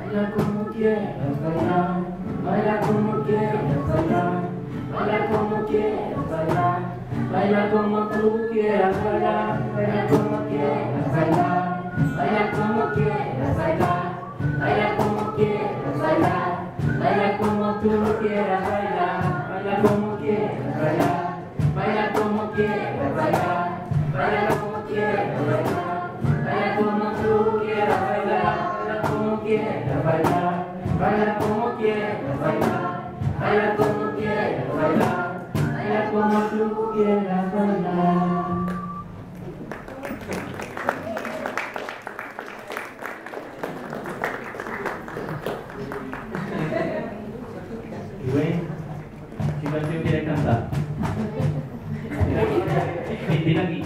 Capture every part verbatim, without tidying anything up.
Baila como quieras bailar, baila como quieras bailar, baila como quieras bailar, baila como tú quieras bailar, baila como quieras bailar, baila como quieras bailar, baila como quieras bailar, baila como tú quieras bailar, baila como quieras bailar, baila como quieras bailar, baila como quieras bailar, baila como tú quieras bailar. Como quieras bailar, baila como quieras bailar, baila como quieras bailar, baila como tú quieras bailar. Y bueno, ¿qué canción quieres cantar? Tira aquí.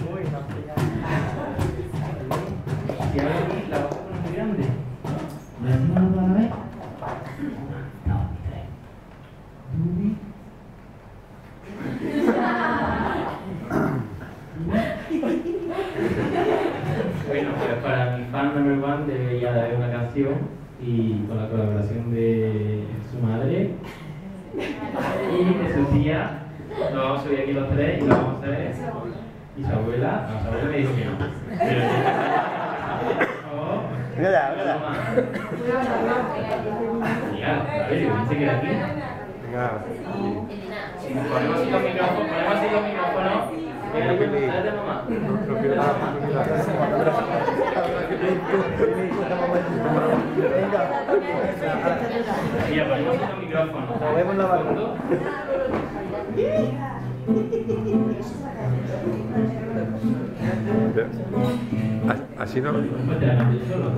Y ahora aquí la vas a poner muy grande. ¿No lo van a ver? Una, dos, tres. Bueno, pues para mi fan number one debería de haber una canción y con la colaboración de su madre y de su tía. Lo vamos a subir aquí los tres y lo vamos a hacer. Y su abuela, no, su abuela me dijo que no. Pero Venga ya, venga ya. Ya, a ver, yo pensé que era aquí. Venga. Ponemos así los micrófonos, ponemos así los micrófonos. Venga, dale de mamá. No quiero nada más. Mira, ponemos así los micrófonos. Nos vemos en la barra. Así no. Pues te la canto yo solo.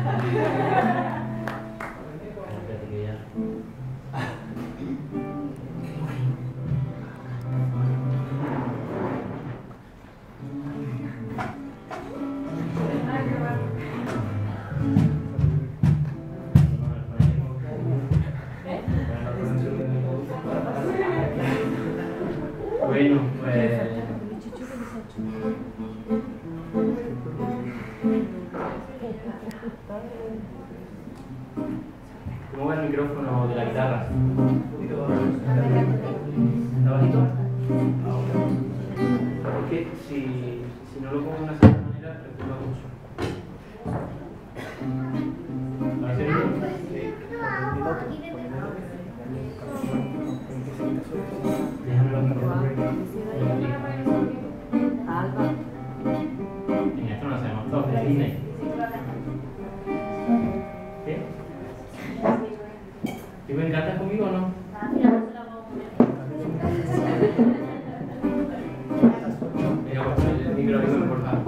Bueno, pues... ¿Cómo va el micrófono de la guitarra? ¿Está bajito? Porque si, si no lo pongo de una cierta manera, retumba mucho. ¿Va a ser bien? Déjamelo Alba. En esto no hacemos todos de Disney. ¿Qué? ¿Te me encantas conmigo o no? Venga, pues el micrófono, por favor.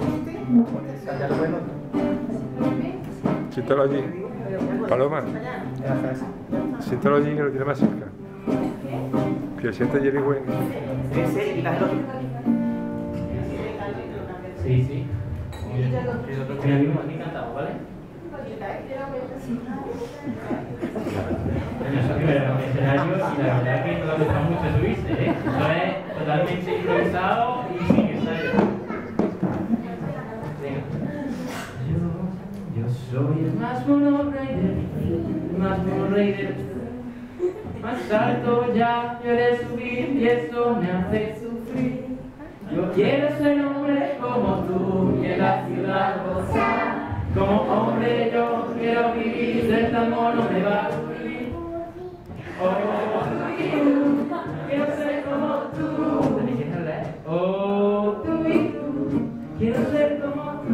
Siéntalo allí. Paloma. Siéntalo allí que lo tiene más cerca. Que siente Jerry Wayne. Sí, sí. Mira, mismo aquí cantamos, ¿vale? Bueno, eso que era un escenario y la verdad que no me gusta mucho subirse, ¿eh? Eso es totalmente improvisado y sin ensayo. Venga. Yo, yo soy el más mono raider, el más mono raider. Más alto ya quiere subir y eso me hace sufrir. Yo quiero ser hombre como tú y en la ciudad gozar. Como hombre yo quiero vivir, ser tan mono me va a aburrir. Oh, tú, quiero ser como tú. ¿Tenéis que leer? Oh, tú y tú, quiero ser como tú.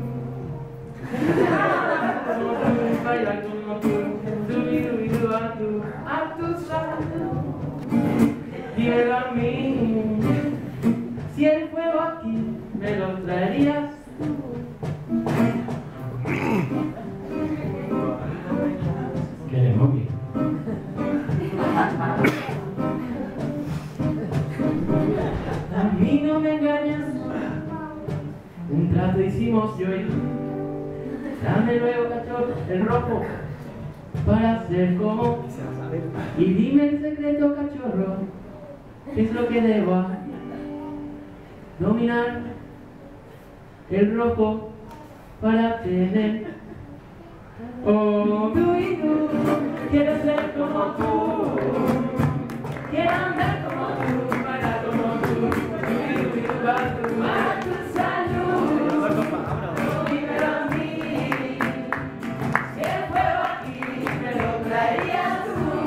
Como tú, bailar como tú, tú y tú y tú a tú, a tu salud. Dímelo a mí, si el fuego aquí me lo traerías tú. ¿Qué le moví? A mí no me engañas, un trato hicimos yo y tú. Dame luego, cachorro, el rojo, para ser como. Y dime el secreto, cachorro, ¿qué es lo que debo hacer? Dominar el rojo para tener Oh, tú y tú, quiero ser como tú, quiero andar como tú, bailar como tú, tú y tú, a tu, a tu salud, dímelo a mí, si el fuego aquí me lo traerías tú,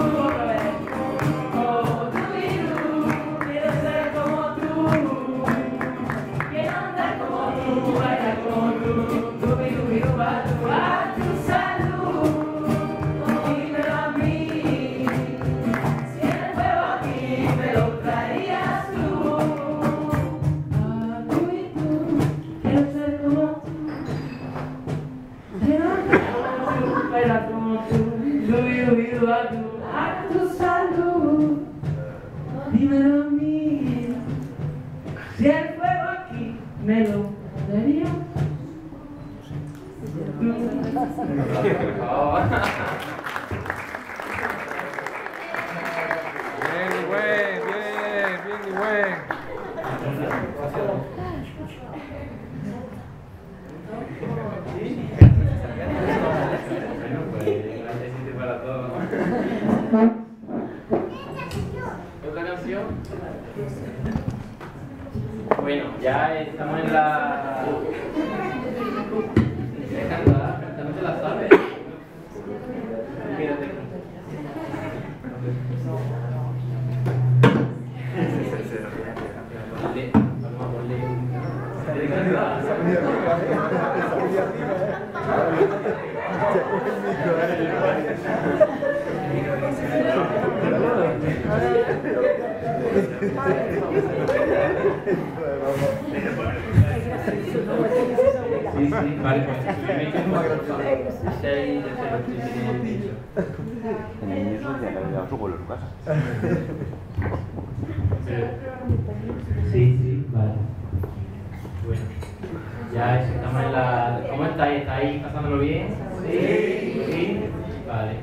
oh, tú y tú, quiero ser como tú, quiero andar como tú, bailar como tú, tú y tú, a tu, a tu salud. A tu salud, dímelo a mí, si el fuego aquí me lo daría. Bien, buen, bien, bien, buen. ¿Otra canción? Bueno, ya estamos en la... ¿Quieres cantar? Esta no te la sabes. Quédate. Ponle, vamos a ponle un... ¿Quieres cantar? Sí, sí, vale, pues. Sí, sí, vale. Bueno, ya eso, estamos en la... ¿Cómo estáis? ¿Estáis pasándolo bien? Sí. Sí, vale.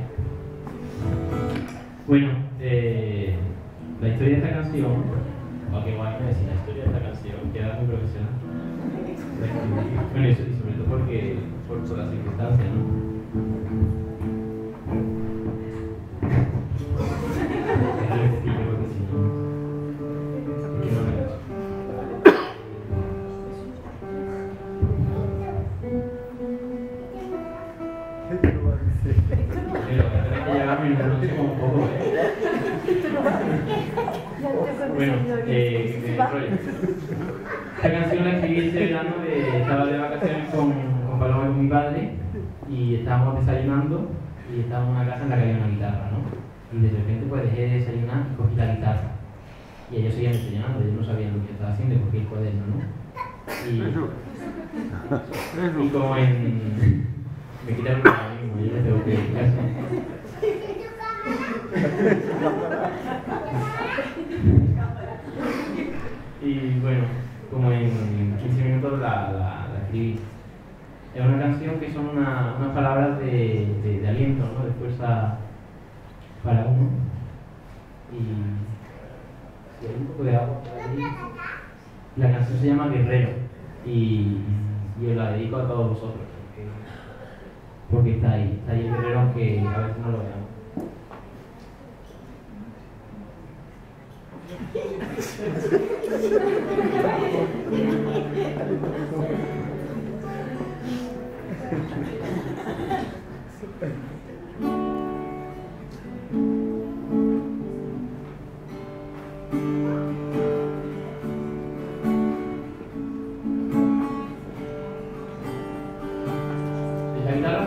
Bueno, eh, la historia de esta canción, o que guay me decir, la historia de esta canción queda muy profesional. Bueno, y sobre todo porque, por, por las circunstancias, ¿no? Bueno, eh, esta canción la escribí este verano, de, estaba de vacaciones con, con Paloma y con mi padre y estábamos desayunando y estábamos en una casa en la que había una guitarra, ¿no? Y de repente pues dejé de desayunar y cogí la guitarra y ellos seguían desayunando, ellos no sabían lo que estaba haciendo y cogí el cuaderno, ¿no? Y, y como en... me quitaron ahora mismo, yo les tengo que ir a y bueno, como en quince minutos la, la, la escribí. Es una canción que son una, unas palabras de, de, de aliento, ¿no? De fuerza para uno. Y si hay un poco de agua por ahí. La canción se llama Guerrero y, y os la dedico a todos vosotros porque, porque está ahí, está ahí el guerrero aunque a veces no lo veamos. ¿La guitarra?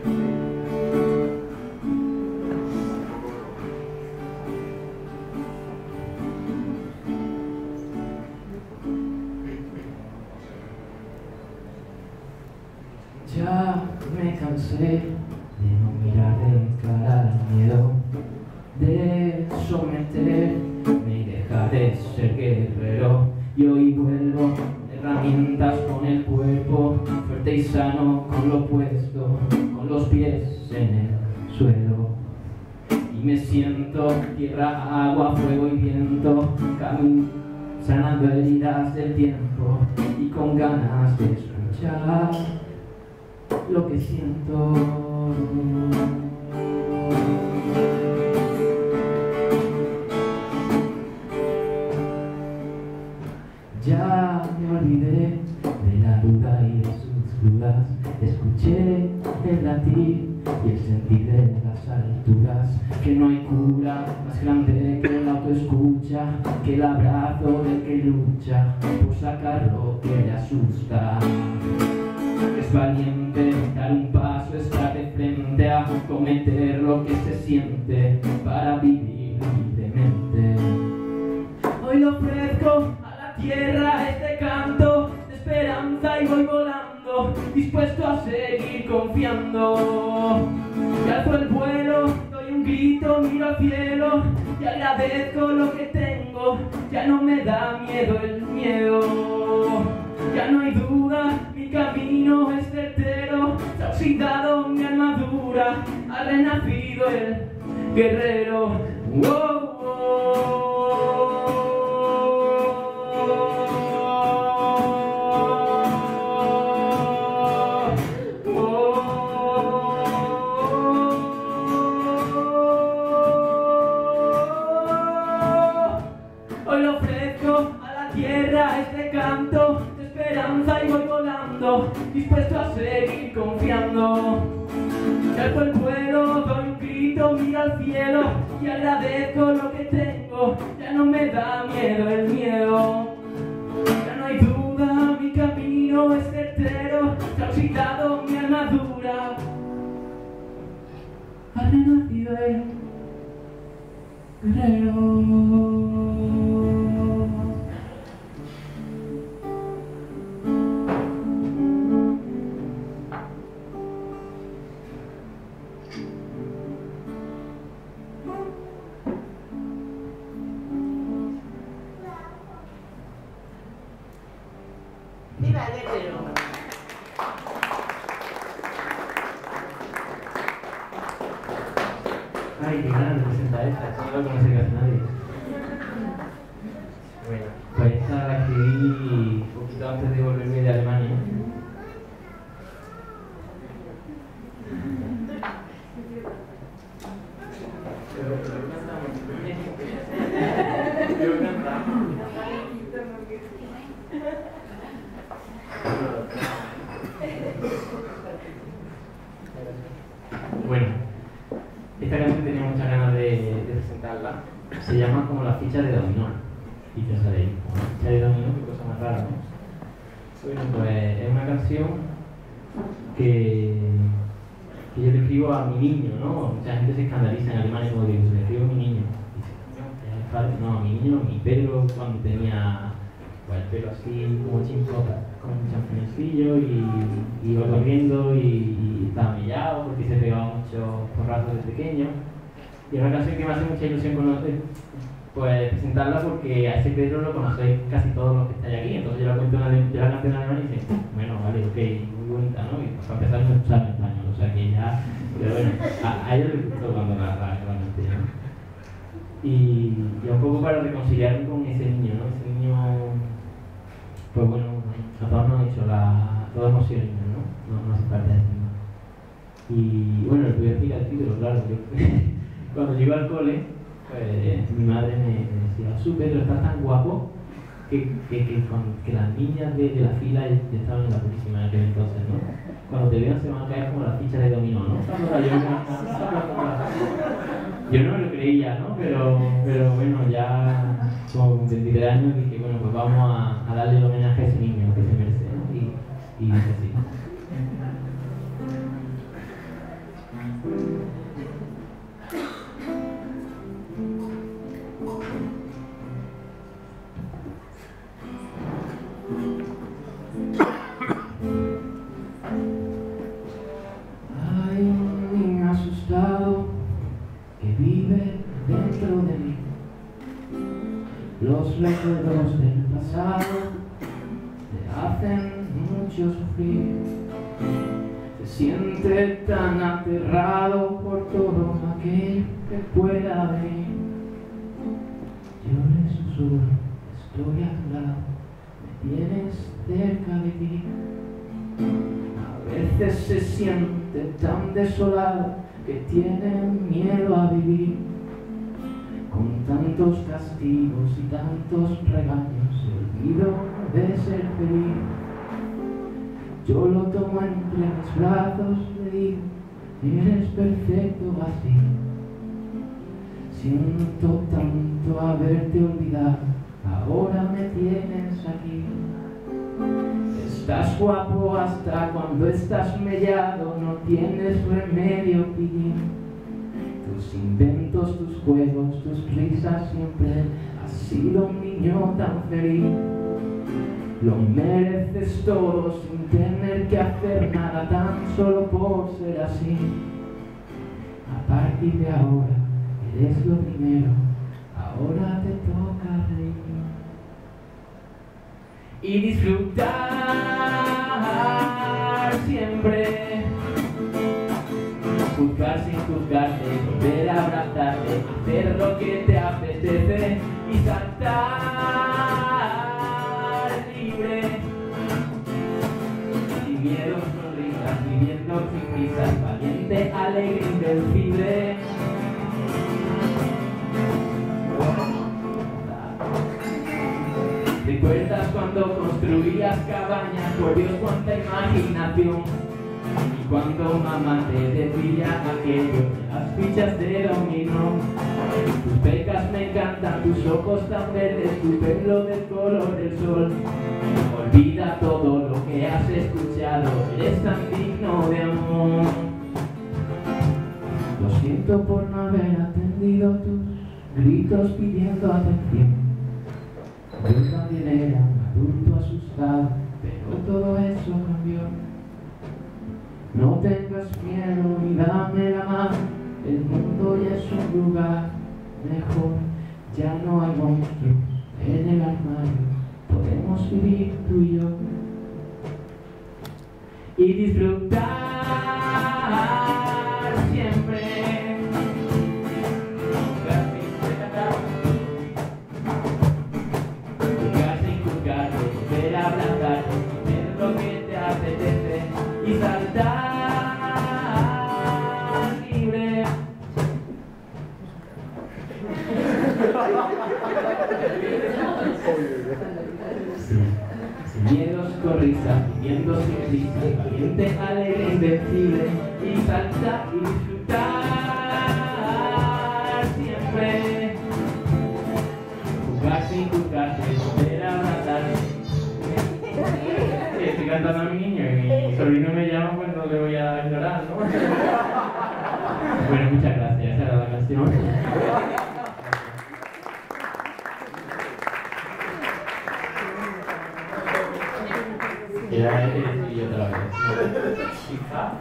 Ya me cansé de no mirar de cara al miedo, de someterme y dejar de ser guerrero. Y hoy vuelvo herramientas con el cuerpo, fuerte y sano con lo puesto, con los pies en el suelo. Y me siento tierra, agua, fuego y viento, camino sanando heridas del tiempo y con ganas de escuchar lo que siento. Ya me olvidé de la duda y de sus dudas. Escuché el latir y el sentir de las alturas. Que no hay cura más grande que la autoescucha, que el abrazo del que lucha por sacar lo que le asusta. Es valiente dar un paso, estar de frente a cometer lo que se siente para vivir libremente. Hoy le ofrezco a la tierra este canto de esperanza y voy volando, dispuesto a seguir confiando. Y alzo el vuelo, doy un grito, miro al cielo y agradezco lo que tengo. Ya no me da miedo el miedo, ya no hay duda, mi camino es certero. Se ha oxidado mi armadura, ha renacido el guerrero. Oh, oh. Hoy le ofrezco a la tierra este canto de esperanza y voy volando, dispuesto a seguir confiando. Y alzo el vuelo, doy un grito, miro al cielo y agradezco lo que tengo. Ya no me da miedo el miedo, ya no hay duda, mi camino es certero. Se ha oxidado mi armadura, ha renacido el guerrero. ¡Viva el guerrero! Ay, qué grande presenta esta, esta no la conoce casi nadie. Bueno, pues esta la escribí un poquito antes de volverme de Alemania. Bueno, esta canción tenía muchas ganas de, de presentarla. Se llama como la ficha de dominó. Fichas ahí, como la ficha de dominó, qué cosa más rara, ¿no? Bueno, pues es una canción que, que yo le escribo a mi niño, ¿no? Mucha gente se escandaliza en Alemania como digo, se le escribo a mi niño. Dice, no, a mi niño, mi Pedro, cuando tenía pues, el pelo así como chinco, con un champiñoncillo y, y iba corriendo y, y estaba mellado porque se pegaba mucho porrazos de pequeño. Y es una canción que me hace mucha ilusión conocer, pues presentarla porque a ese Pedro lo conocéis casi todos los que estáis aquí. Entonces yo la cuento en yo la canto en alemán y dice, bueno, vale, ok, muy bonita, ¿no? Y para empezar no sabe español, o sea que ya, pero bueno, a, a ellos les gustó cuando la, la, la canté, ¿no? Y, y un poco para reconciliarme con ese niño, ¿no? Ese niño, pues bueno, a todos nos han hecho la, todos hemos sido niños, ¿no? No, no hace parte de eso, ¿no? Y bueno, les voy a explicar el título, claro. Yo, cuando llego al cole, pues mi madre me, me decía, su Pedro, estás tan guapo que, que, que, con, que las niñas de, de la fila ya, ya estaban en la próxima en aquel entonces, ¿no? Cuando te vean se van a caer como las fichas de dominó, ¿no? Yo no me lo creía, ¿no? Pero, pero bueno, ya como con veintitrés años dije, bueno, pues vamos a, a darle el homenaje a ese niño que se merece, ¿no? Y, y dice así. Hay un niño asustado que vive dentro de mí. Los recuerdos del pasado te hacen mucho sufrir. Se siente tan aterrado por todo aquello que pueda venir. Yo le susurro, estoy a tu lado, me tienes cerca de ti. A veces se siente gente tan desolada que tienen miedo a vivir. Con tantos castigos y tantos regaños, se olvidó de ser feliz. Yo lo tomo entre mis brazos, le digo, eres perfecto así. Siento tanto haberte olvidado, ahora me tienes aquí. Estás guapo hasta cuando estás mellado, no tienes remedio, pillín. Tus inventos, tus juegos, tus risas, siempre has sido un niño tan feliz. Lo mereces todo sin tener que hacer nada, tan solo por ser así. A partir de ahora eres lo primero, ahora te toca reír y disfrutar siempre. Juzgar sin juzgarte, volver a abrazarte, hacer lo que te apetece y saltar libre. Sin miedos, sonrisas, viviendo sin prisas, valiente, alegre, invencible. ¿Recuerdas cuando construías cabañas? Por Dios, cuánta imaginación. Y cuando mamá te decía aquello de las fichas de dominó. Tus pecas me encantan, tus ojos tan verdes, tu pelo del color del sol. Olvida todo lo que has escuchado, eres tan digno de amor. Lo siento por no haber atendido tus gritos pidiendo atención. Yo también era un adulto asustado, pero todo eso cambió. No tengas miedo y dame la mano, el mundo ya es un lugar mejor. Ya no hay monstruos en el armario, podemos vivir tú y yo y disfrutar siempre. Jugar sin juzgarte, volver a abrazarte, ver lo que te apetece y saltar libre. Sin miedos, con risas, viviendo sin risas, valiente, alegre, invencible y saltar y disfrutar siempre. Jugar sin juzgarte, volver a abrazarte. Estoy cantando a mi niño y mi sobrino me llama, pues no le voy a ignorar, ¿no? Bueno, muchas gracias, esa era la canción. Era él y otra vez. Chica.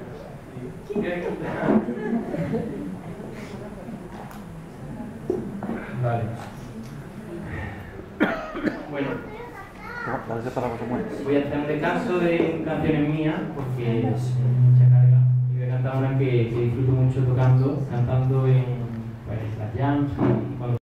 Vale. Bueno. Voy a hacer un descanso de canciones mías porque es mucha carga. Y voy a cantar una que, que disfruto mucho tocando, cantando en pues, las jams y